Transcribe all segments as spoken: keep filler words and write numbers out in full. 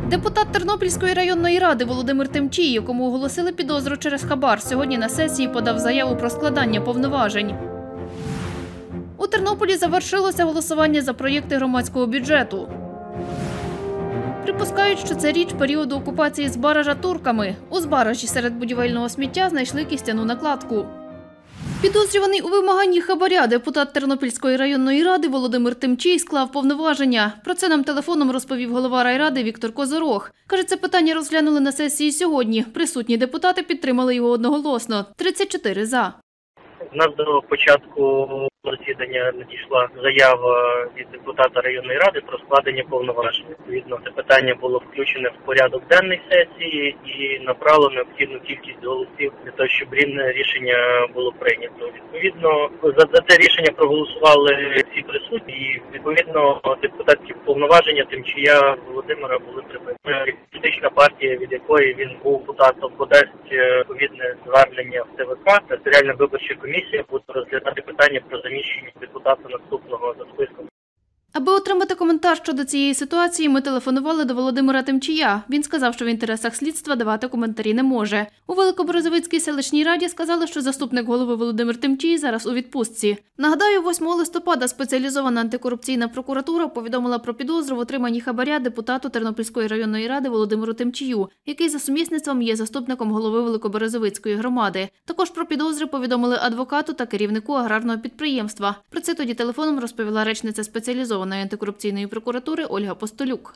Депутат Тернопільської районної ради Володимир Тимчій, якому оголосили підозру через хабар, сьогодні на сесії подав заяву про складання повноважень. У Тернополі завершилося голосування за проєкти громадського бюджету. Припускають, що це річ періоду окупації Збаража турками. У Збаражі серед будівельного сміття знайшли кістяну накладку. Підозрюваний у вимаганні хабаря депутат Тернопільської районної ради Володимир Тимчій склав повноваження. Про це нам телефоном розповів голова райради Віктор Козорог. Каже, це питання розглянули на сесії сьогодні. Присутні депутати підтримали його одноголосно – тридцять чотири за. У нас до початку засідання надійшла заява від депутата районної ради про складення повноважень. Відповідно, це питання було включене в порядок денний сесії і набрало необхідну кількість голосів для того, щоб рівне рішення було прийнято. Відповідно, за, за це рішення проголосували всі присутні і, відповідно, депутатські повноваження Тимчія Володимира були припинені. Політична партія, від якої він був депутатом, подасть відповідне звернення в ТВК. Територіальна виборча комісія буде розглядати питання про заміщення депутата наступного за списком. Аби отримати коментар щодо цієї ситуації, ми телефонували до Володимира Тимчія. Він сказав, що в інтересах слідства давати коментарі не може. У Великоборозовицькій селищній раді сказали, що заступник голови Володимир Тимчій зараз у відпустці. Нагадаю, восьмого листопада спеціалізована антикорупційна прокуратура повідомила про підозру в отриманні хабаря депутату Тернопільської районної ради Володимиру Тимчію, який за сумісництвом є заступником голови Великоборозовицької громади. Також про підозри повідомили адвокату та керівнику аграрного підприємства. Про це тоді телефоном розповіла речниця спеціалізованої антикорупційної прокуратури Ольга Постолюк.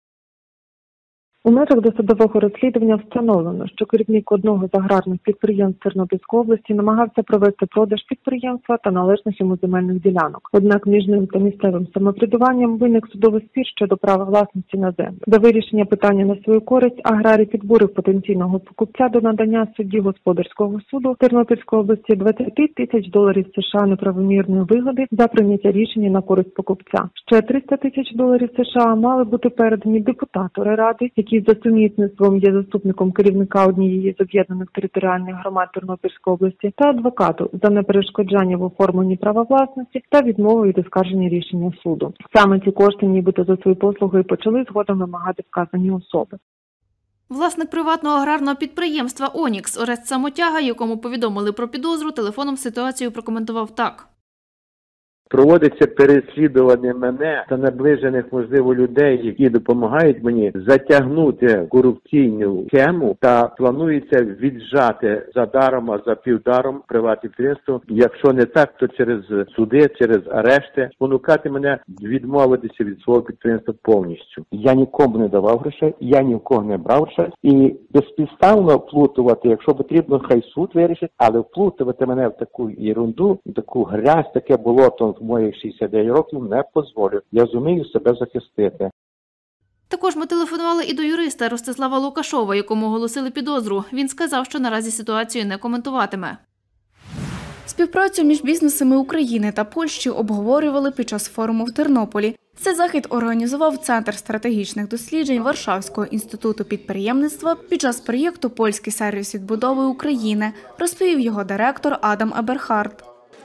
У межах досудового розслідування встановлено, що керівник одного з аграрних підприємств Тернопільської області намагався провести продаж підприємства та належних йому земельних ділянок. Однак між ним та місцевим самоврядуванням виник судовий спір щодо права власності на землю. До вирішення питання на свою користь аграрій підбурив потенційного покупця до надання судді господарського суду Тернопільської області двадцять тисяч доларів США неправомірної вигоди за прийняття рішення на користь покупця. Ще триста тисяч доларів США мали бути передані депутату райради, який за сумісництвом є заступником керівника однієї з об'єднаних територіальних громад Тернопільської області, та адвокату за неперешкоджання в оформленні права власності та відмову від оскарження рішення суду. Саме ці кошти нібито за свої послуги почали згодом вимагати вказані особи. Власник приватного аграрного підприємства «Онікс» Орест Самотяга, якому повідомили про підозру, телефоном ситуацію прокоментував так. Проводиться переслідування мене та наближених, можливо, людей, які допомагають мені затягнути корупційну схему, та планується віджати задаром, а за півдаром приватне підприємство. Якщо не так, то через суди, через арешти, спонукати мене відмовитися від свого підприємства повністю. Я нікому не давав грошей, я ні в кого не брав грошей. І безпідставно вплутувати, якщо потрібно, хай суд вирішить, але вплутувати мене в таку ерунду, в таку грязь, таке болото в моїх шістдесят дев'ять років не дозволю. Я зумію себе захистити. Також ми телефонували і до юриста Ростислава Лукашова, якому оголосили підозру. Він сказав, що наразі ситуацію не коментуватиме. Співпрацю між бізнесами України та Польщі обговорювали під час форуму в Тернополі. Цей захід організував Центр стратегічних досліджень Варшавського інституту підприємництва під час проєкту «Польський сервіс відбудови України», розповів його директор Адам Еберхард.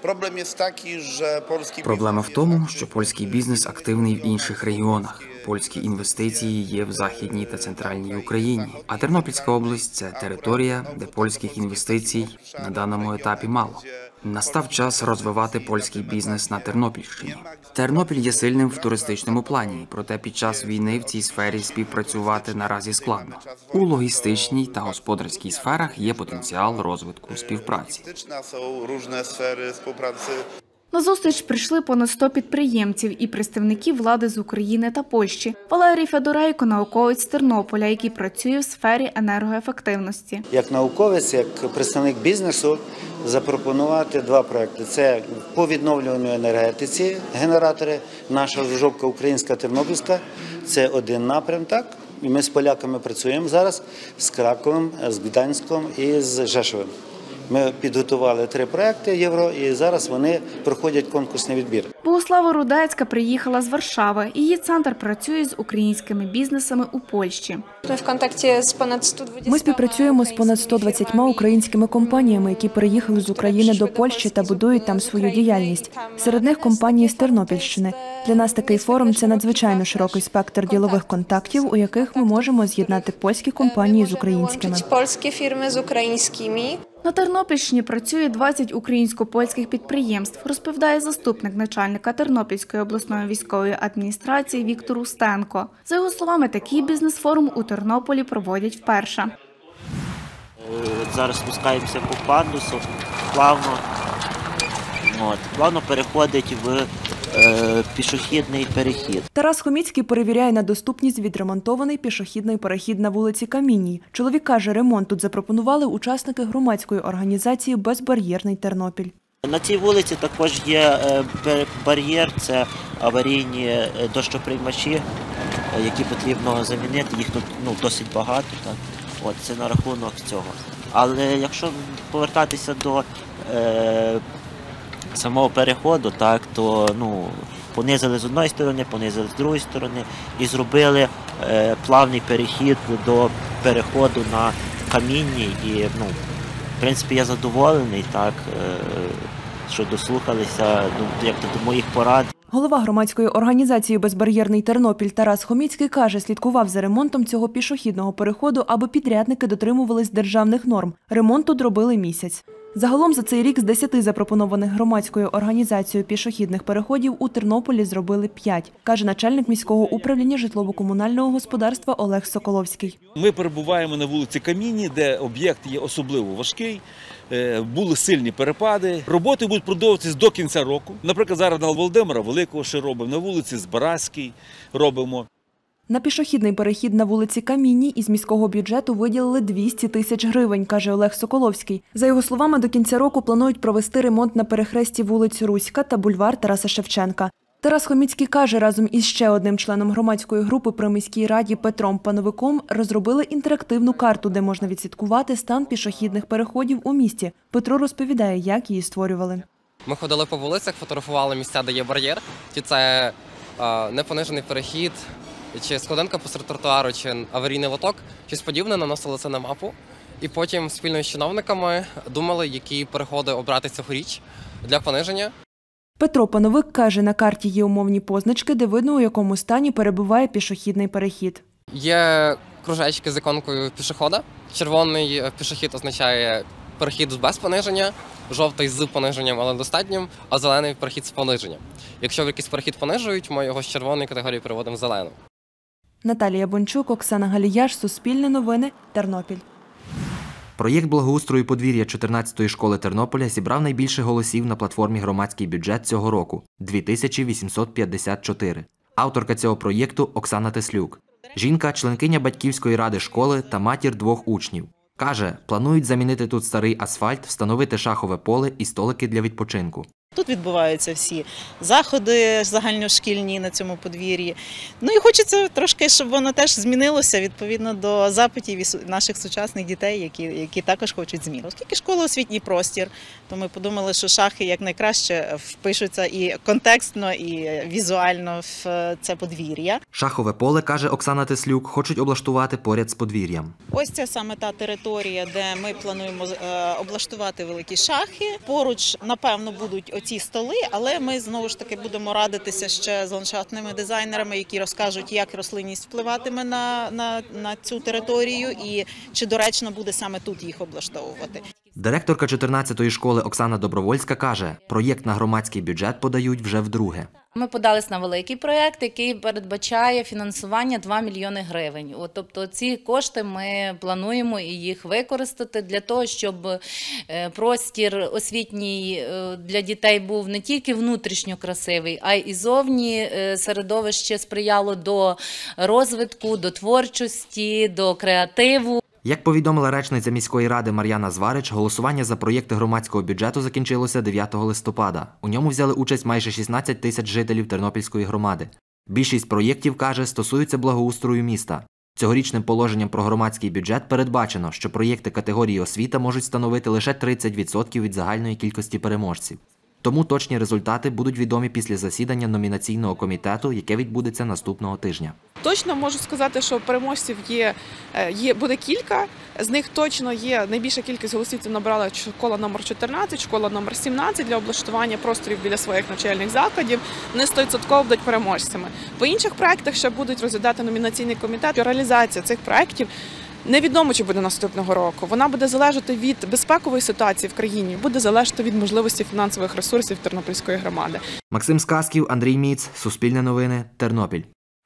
Проблема в тому, що польський бізнес активний в інших регіонах. Польські інвестиції є в Західній та Центральній Україні. А Тернопільська область – це територія, де польських інвестицій на даному етапі мало. Настав час розвивати польський бізнес на Тернопільщині. Тернопіль є сильним в туристичному плані, проте під час війни в цій сфері співпрацювати наразі складно. У логістичній та господарській сферах є потенціал розвитку співпраці. На зустріч прийшли понад сто підприємців і представників влади з України та Польщі. Валерій Федорейко – науковець з Тернополя, який працює в сфері енергоефективності. Як науковець, як представник бізнесу, запропонувати два проекти. Це по відновлюванню енергетиці генератори, наша жовка українська тернопільська. Це один напрям, так? І ми з поляками працюємо зараз, з Краковом, з Гданськом і з Жешовим. Ми підготували три проекти євро і зараз вони проходять конкурсний відбір. Богослава Рудецька приїхала з Варшави. Її центр працює з українськими бізнесами у Польщі. Ми в контакті з понад сто двадцятьма Ми співпрацюємо з понад сто двадцятьма українськими компаніями, які переїхали з України до Польщі та будують там свою діяльність. Серед них компанії з Тернопільщини. Для нас такий форум – це надзвичайно широкий спектр ділових контактів, у яких ми можемо з'єднати польські компанії з українськими. Польські фірми з українськими. На Тернопільщині працює двадцять українсько-польських підприємств, розповідає заступник начальника Тернопільської обласної військової адміністрації Віктор Устенко. За його словами, такий бізнес-форум у Тернополі проводять вперше. Зараз спускаємося по пандусу, плавно, от, плавно переходить в е, пішохідний перехід. Тарас Хоміцький перевіряє на доступність відремонтований пішохідний перехід на вулиці Камінній. Чоловік каже, ремонт тут запропонували учасники громадської організації «Безбар'єрний Тернопіль». На цій вулиці також є бар'єр, це аварійні дощоприймачі, які потрібно замінити, їх тут ну, досить багато. Так. От, це на рахунок цього. Але якщо повертатися до е, самого переходу, так, то ну, понизили з одної сторони, понизили з другої сторони і зробили е, плавний перехід до переходу на Камінній. І, ну, в принципі, я задоволений, так, е, що дослухалися ну, як то, до моїх порад. Голова громадської організації «Безбар'єрний Тернопіль» Тарас Хоміцький каже, слідкував за ремонтом цього пішохідного переходу, аби підрядники дотримувались державних норм. Ремонт тут робили місяць. Загалом за цей рік з десяти запропонованих громадською організацією пішохідних переходів у Тернополі зробили п'ять, каже начальник міського управління житлово-комунального господарства Олег Соколовський. Ми перебуваємо на вулиці Камінній, де об'єкт є особливо важкий, були сильні перепади. Роботи будуть продовжуватися до кінця року. Наприклад, зараз на Володимира Великого ще робимо, на вулиці Збаразькій робимо. На пішохідний перехід на вулиці Камінній із міського бюджету виділили двісті тисяч гривень, каже Олег Соколовський. За його словами, до кінця року планують провести ремонт на перехресті вулиць Руська та бульвар Тараса Шевченка. Тарас Хоміцький каже, разом із ще одним членом громадської групи при міській раді Петром Пановиком розробили інтерактивну карту, де можна відслідкувати стан пішохідних переходів у місті. Петро розповідає, як її створювали. Ми ходили по вулицях, фотографували місця, де є бар'єр, чи це е, непонижений перехід, чи сходинка посеред тротуару, чи аварійний лоток, щось подібне, наносили це на мапу. І потім спільно з чиновниками думали, які переходи обрати цьогоріч для пониження. Петро Пановик каже, на карті є умовні позначки, де видно, у якому стані перебуває пішохідний перехід. Є кружечки з іконкою пішохода. Червоний пішохід означає перехід без пониження, жовтий з пониженням, але достатнім, а зелений перехід з пониженням. Якщо якийсь перехід понижують, ми його з червоної категорії переводимо в зелену. Наталія Бончук, Оксана Галіяш, Суспільне новини, Тернопіль. Проєкт благоустрою подвір'я чотирнадцятої школи Тернополя зібрав найбільше голосів на платформі «Громадський бюджет» цього року – дві тисячі вісімсот п'ятдесят чотири. Авторка цього проєкту – Оксана Теслюк. Жінка – членкиня батьківської ради школи та матір двох учнів. Каже, планують замінити тут старий асфальт, встановити шахове поле і столики для відпочинку. Тут відбуваються всі заходи загальношкільні на цьому подвір'ї. Ну і хочеться трошки, щоб воно теж змінилося відповідно до запитів наших сучасних дітей, які, які також хочуть змін. Оскільки школа – освітній простір, то ми подумали, що шахи якнайкраще впишуться і контекстно, і візуально в це подвір'я. Шахове поле, каже Оксана Теслюк, хочуть облаштувати поряд з подвір'ям. Ось це саме та територія, де ми плануємо облаштувати великі шахи. Поруч, напевно, будуть ці столи, але ми знову ж таки будемо радитися ще з ландшафтними дизайнерами, які розкажуть, як рослинність впливатиме на, на, на цю територію і чи доречно буде саме тут їх облаштовувати. Директорка чотирнадцятої школи Оксана Добровольська каже, проєкт на громадський бюджет подають вже вдруге. Ми подались на великий проєкт, який передбачає фінансування два мільйони гривень. От, тобто ці кошти ми плануємо і їх використати для того, щоб простір освітній для дітей був не тільки внутрішньо красивий, а й зовні середовище сприяло до розвитку, до творчості, до креативу. Як повідомила речниця міської ради Мар'яна Зварич, голосування за проєкти громадського бюджету закінчилося дев'ятого листопада. У ньому взяли участь майже шістнадцять тисяч жителів Тернопільської громади. Більшість проєктів, каже, стосуються благоустрою міста. Цьогорічним положенням про громадський бюджет передбачено, що проєкти категорії освіта можуть становити лише тридцять відсотків від загальної кількості переможців. Тому точні результати будуть відомі після засідання номінаційного комітету, яке відбудеться наступного тижня. Точно можу сказати, що переможців є, є, буде кілька. З них точно є найбільша кількість голосів, це набрала школа номер чотирнадцять, школа номер сімнадцять для облаштування просторів біля своїх навчальних закладів. Вони сто відсотків будуть переможцями. По інших проєктах ще будуть розглядати номінаційний комітет. Реалізація цих проєктів невідомо, чи буде наступного року. Вона буде залежати від безпекової ситуації в країні, буде залежати від можливості фінансових ресурсів Тернопільської громади. Максим Сказків, Андрій Міц, Суспільне новини, Тернопіль.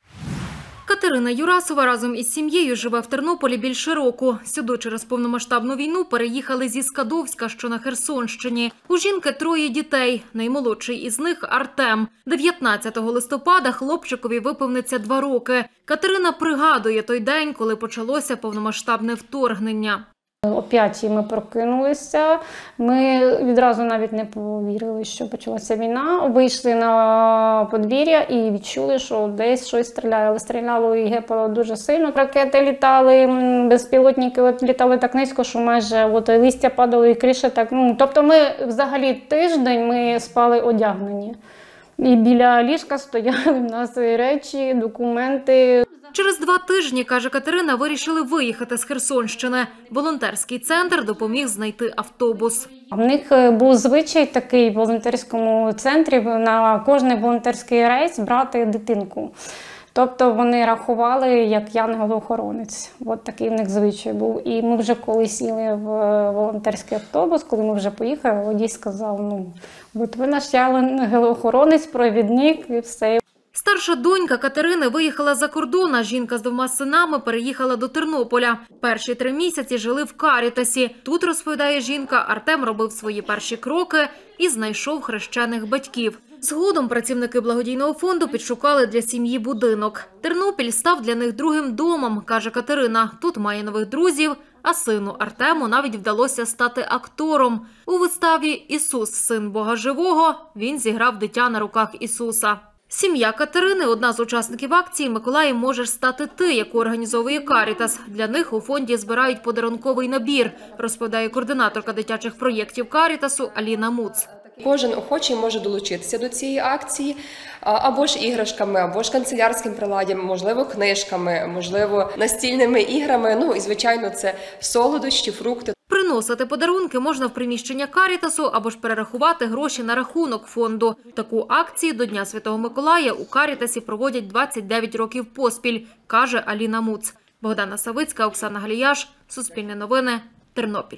Катерина Юрасова разом із сім'єю живе в Тернополі більше року. Сюди через повномасштабну війну переїхали зі Скадовська, що на Херсонщині. У жінки троє дітей. Наймолодший із них – Артем. дев'ятнадцятого листопада хлопчикові виповниться два роки. Катерина пригадує той день, коли почалося повномасштабне вторгнення. О п'ятій ми прокинулися, ми відразу навіть не повірили, що почалася війна. Вийшли на подвір'я і відчули, що десь щось стріляє. Але стріляло і гепало дуже сильно. Ракети літали, безпілотники літали так низько, що майже от листя падало і криша так. Ну, тобто ми взагалі тиждень ми спали одягнені. І біля ліжка стояли в нас речі, документи. Через два тижні, каже Катерина, вирішили виїхати з Херсонщини. Волонтерський центр допоміг знайти автобус. В них був звичай такий в волонтерському центрі на кожний волонтерський рейс брати дитинку. Тобто вони рахували як янголохоронець. От такий в них звичай був. І ми вже коли сіли в волонтерський автобус, коли ми вже поїхали, водій сказав, ну, от ви наш янголохоронець, провідник і все. Старша донька Катерини виїхала за кордон, а жінка з двома синами переїхала до Тернополя. Перші три місяці жили в Карітасі. Тут, розповідає жінка, Артем робив свої перші кроки і знайшов хрещених батьків. Згодом працівники благодійного фонду підшукали для сім'ї будинок. Тернопіль став для них другим домом, каже Катерина. Тут має нових друзів, а сину Артему навіть вдалося стати актором. У виставі «Ісус, син Бога живого» він зіграв дитя на руках Ісуса. Сім'я Катерини – одна з учасників акції «Миколаєм можеш стати ти», яку організовує Карітас. Для них у фонді збирають подарунковий набір, розповідає координаторка дитячих проєктів Карітасу Аліна Муц. Кожен охочий може долучитися до цієї акції або ж іграшками, або ж канцелярським приладдям, можливо, книжками, можливо, настільними іграми, ну і, звичайно, це солодощі, фрукти. Приносити подарунки можна в приміщення Карітасу або ж перерахувати гроші на рахунок фонду. Таку акцію до Дня Святого Миколая у Карітасі проводять двадцять дев'ять років поспіль, каже Аліна Муц. Богдана Савицька, Оксана Галіяш, Суспільне новини, Тернопіль.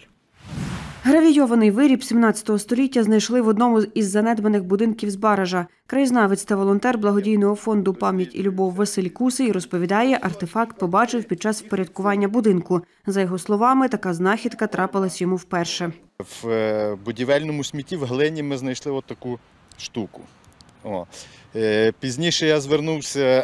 Гравійований виріб сімнадцятого століття знайшли в одному із занедбаних будинків Збаража. Краєзнавець та волонтер благодійного фонду «Пам'ять і любов» Василь Кусий розповідає, артефакт побачив під час впорядкування будинку. За його словами, така знахідка трапилась йому вперше. В будівельному смітті в глині ми знайшли от таку штуку. О. Пізніше я звернувся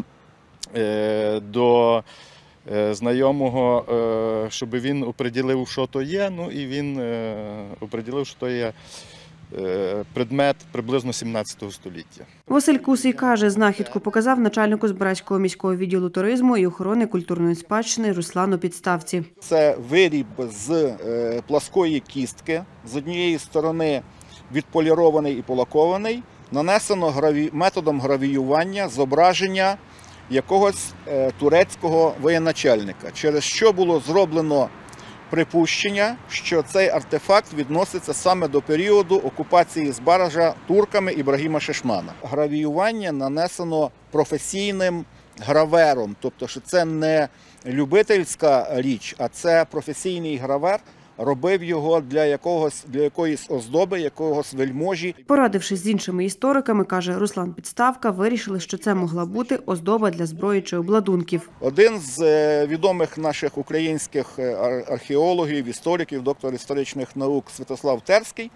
до знайомого, щоб він оприділив, що то є, ну і він оприділив, що то є предмет приблизно сімнадцятого століття. Василь Кусий каже, знахідку показав начальнику Збаразького міського відділу туризму і охорони культурної спадщини Руслану Підставці. Це виріб з пласкої кістки, з однієї сторони відполірований і полакований, нанесено граві... методом гравіювання зображення якогось турецького воєначальника, через що було зроблено припущення, що цей артефакт відноситься саме до періоду окупації Збаража турками Ібрагіма Шишмана. Гравіювання нанесено професійним гравером, тобто що це не любительська річ, а це професійний гравер, робив його для якогось, для якоїсь оздоби, якогось вельможі. Порадившись з іншими істориками, каже Руслан Підставка, вирішили, що це могла бути оздоба для зброї чи обладунків. Один з відомих наших українських археологів, істориків, доктор історичних наук Святослав Терський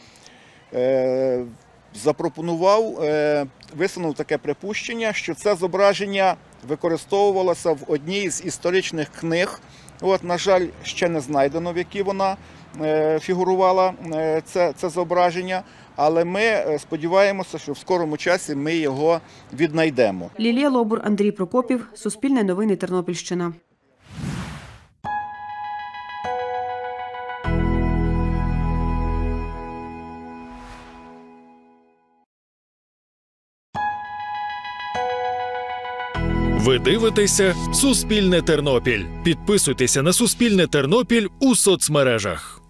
запропонував, висунув таке припущення, що це зображення використовувалося в одній з історичних книг. От, на жаль, ще не знайдено, в якій вона фігурувала, це, це зображення, але ми сподіваємося, що в скорому часі ми його віднайдемо. Лілія Лобур, Андрій Прокопів, Суспільне новини, Тернопільщина. Ви дивитеся «Суспільне Тернопіль». Підписуйтеся на «Суспільне Тернопіль» у соцмережах.